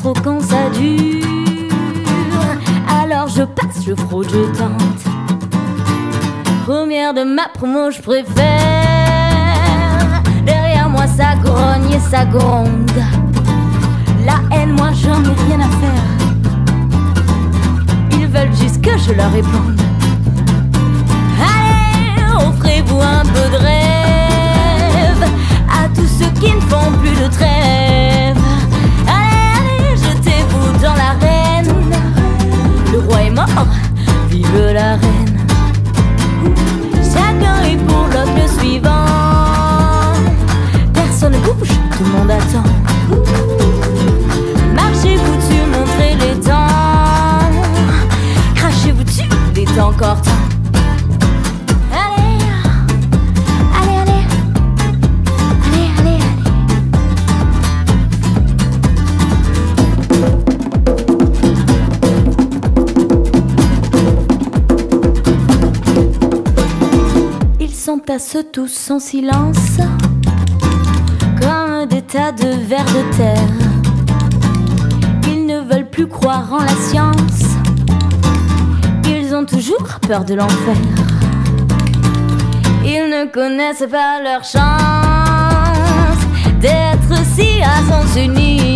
trop quand ça dure. Alors je passe, je fraude, je tente. Première de ma promo, je préfère. Derrière moi ça grogne et ça gronde. La haine, moi j'en ai rien à faire. Ils veulent juste que je leur réponde. Allez, offrez-vous un peu de rêve à tous ceux qui ne font plus de trêve. Allez, allez, jetez-vous dans l'arène. Le roi est mort, vive la reine. Chacun est pour l'autre le suivant. Personne ne bouge, tout le monde attend. Marchez-vous dessus, montrez les dents. Crachez-vous dessus, il est encore temps. Allez, allez, allez. Allez, allez, allez. Ils s'entassent tous en silence, comme des tas de vers de terre. Ils ne veulent plus croire en la science. Ils ont toujours peur de l'enfer. Ils ne connaissent pas leur chance d'être si à sens unique.